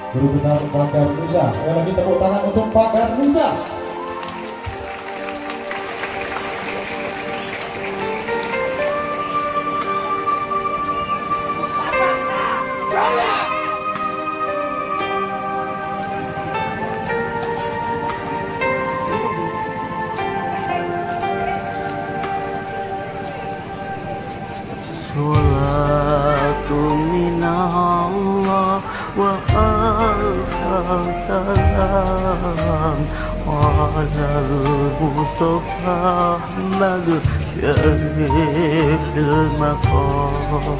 Guru Besar Pak Darmusa. Sekali lagi tepuk tangan untuk Pak Darmusa. Salatu minallah wa alfa salam alal Mustafa Ahmad syarifil maqam.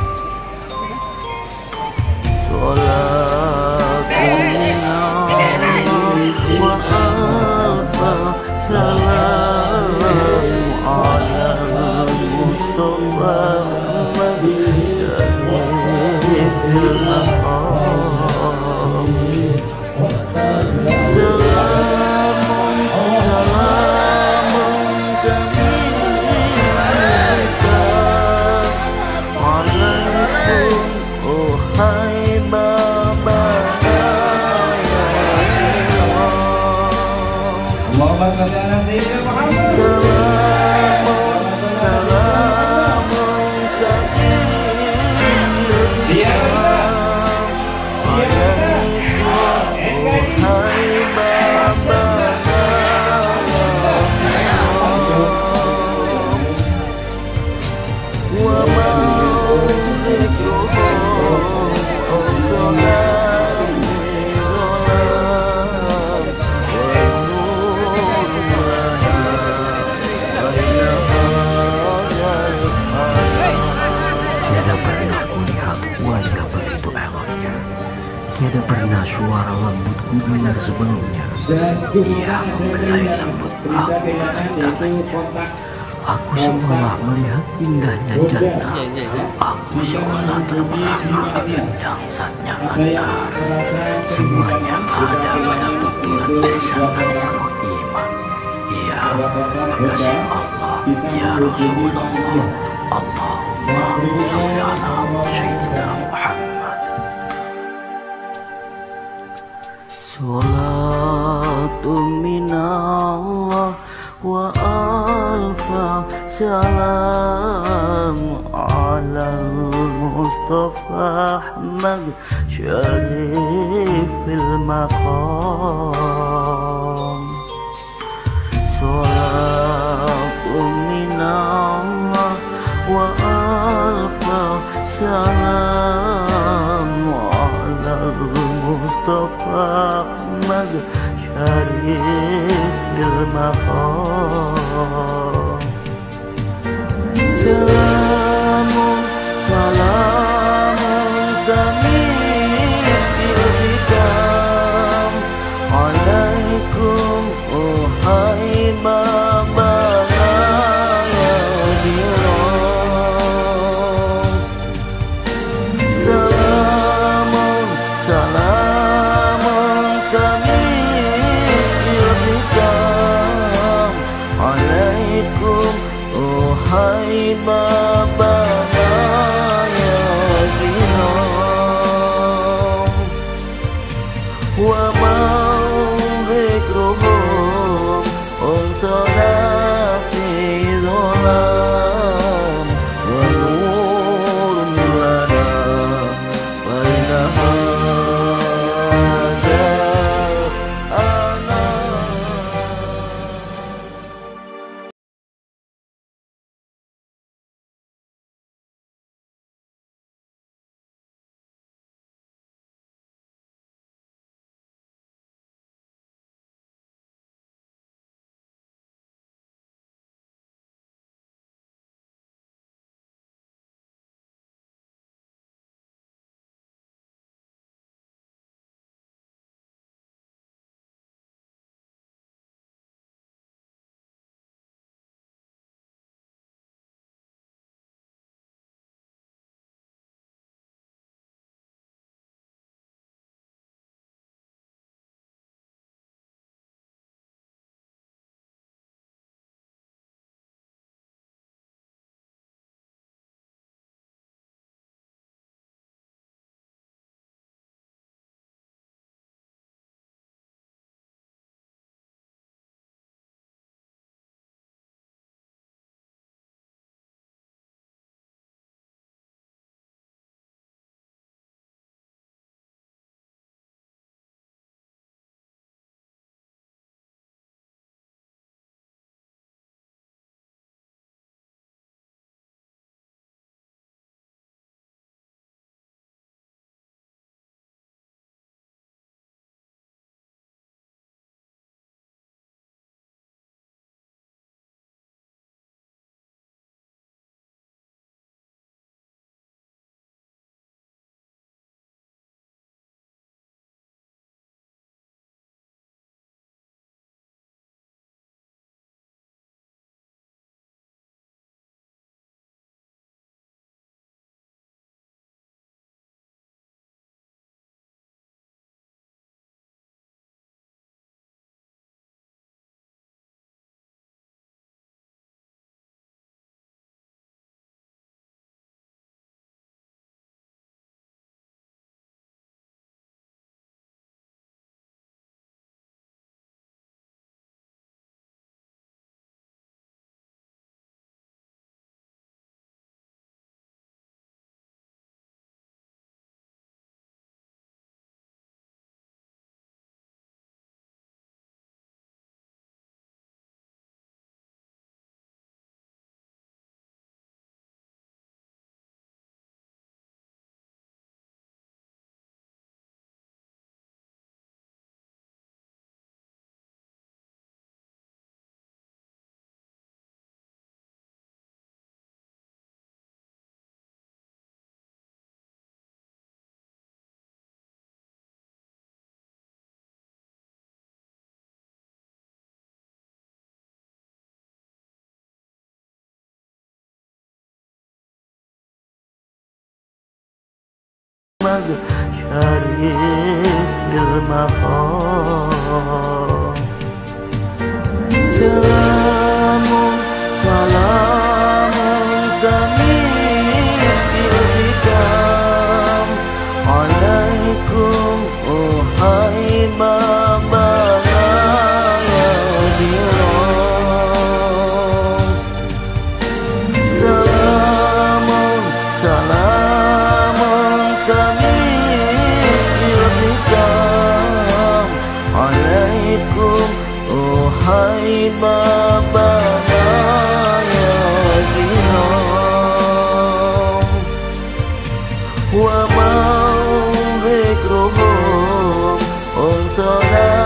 Salatu minallah wa alfa salam alal Mustafa Tiada pernah suara lembut ku dengar sebelumnya. Ia membelai lembut aku tangannya. Aku seolah melihat indahnya jannah. Aku seolah terperangkap bincang saatnya antar. Semuanya ada pada tuturan sangat penuh iman. Ya kekasih Allah, ya Rasulullah, Allahumma sholli ala Sayyidina Muhammad. Salatu minallah wa alfa salam alal Mustafa Ahmad syarifil maqam. Salatu minallah wa alfa salam alal Mustafa Ahmad syarifil maqam. Salamun salamun kami berikan alaikum ohai babana ya diram. Salamun salamun kami berikan alaikum ohai babana ya diram. Wa mau zikruhum unsana fi dhalam wa nurun lana bainaha syarikil maqam. Salamun kami bikam alaikum uhai babana ya diram. Salamun kami bikam alaikum uhai babana ya diram. Wa mau zikruhum